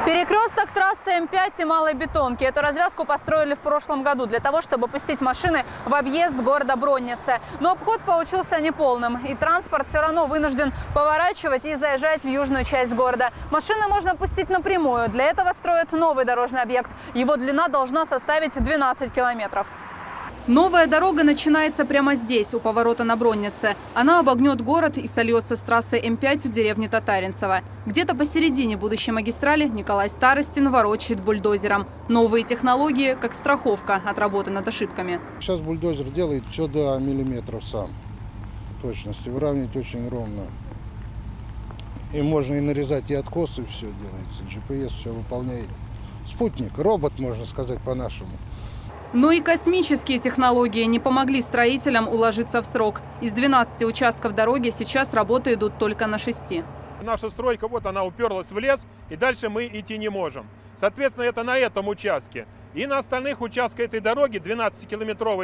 Перекресток трассы М5 и Малой Бетонки. Эту развязку построили в прошлом году для того, чтобы пустить машины в объезд города Бронницы. Но обход получился неполным, и транспорт все равно вынужден поворачивать и заезжать в южную часть города. Машины можно пустить напрямую. Для этого строят новый дорожный объект. Его длина должна составить 12 километров. Новая дорога начинается прямо здесь, у поворота на Броннице. Она обогнет город и сольется с трассой М5 в деревне Татаринцево. Где-то посередине будущей магистрали Николай Старостин ворочает бульдозером. Новые технологии, как страховка от работы над ошибками. Сейчас бульдозер делает все до миллиметров сам. Точности выравнивать очень ровно. И можно и нарезать и откосы, все делается. GPS все выполняет. Спутник, робот, можно сказать по-нашему. Но и космические технологии не помогли строителям уложиться в срок. Из 12 участков дороги сейчас работы идут только на 6. Наша стройка, вот она уперлась в лес, и дальше мы идти не можем. Соответственно, это на этом участке. И на остальных участках этой дороги, 12-километровой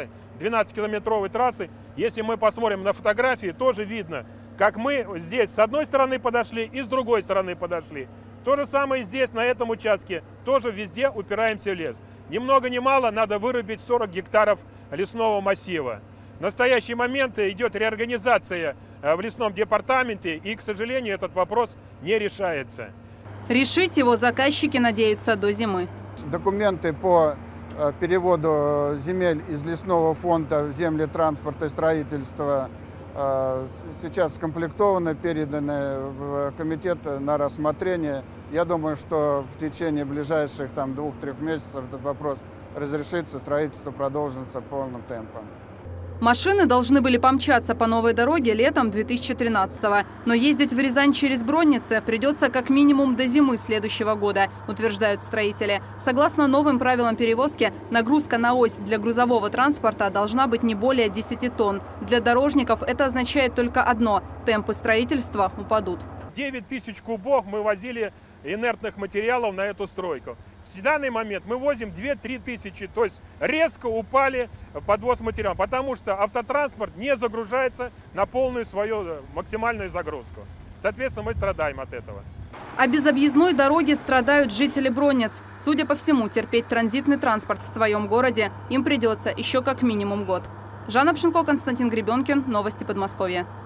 трассы, если мы посмотрим на фотографии, тоже видно, как мы здесь с одной стороны подошли и с другой стороны подошли. То же самое здесь, на этом участке, тоже везде упираемся в лес. Ни много ни мало надо вырубить 40 гектаров лесного массива. В настоящий момент идет реорганизация в лесном департаменте, и, к сожалению, этот вопрос не решается. Решить его заказчики надеются до зимы. Документы по переводу земель из лесного фонда в земли транспорта и строительства сейчас скомплектованы, переданы в комитет на рассмотрение. Я думаю, что в течение ближайших 2-3 месяцев этот вопрос разрешится, строительство продолжится полным темпом. Машины должны были помчаться по новой дороге летом 2013-го. Но ездить в Рязань через Бронницы придется как минимум до зимы следующего года, утверждают строители. Согласно новым правилам перевозки, нагрузка на ось для грузового транспорта должна быть не более 10 тонн. Для дорожников это означает только одно – темпы строительства упадут. 9 тысяч кубов мы возили инертных материалов на эту стройку. В данный момент мы возим 2-3 тысячи, то есть резко упали подвоз материалов, потому что автотранспорт не загружается на полную свою максимальную загрузку. Соответственно, мы страдаем от этого. А без объездной дороги страдают жители Бронниц. Судя по всему, терпеть транзитный транспорт в своем городе им придется еще как минимум год. Жанна Пшенко, Константин Гребенкин. Новости Подмосковья.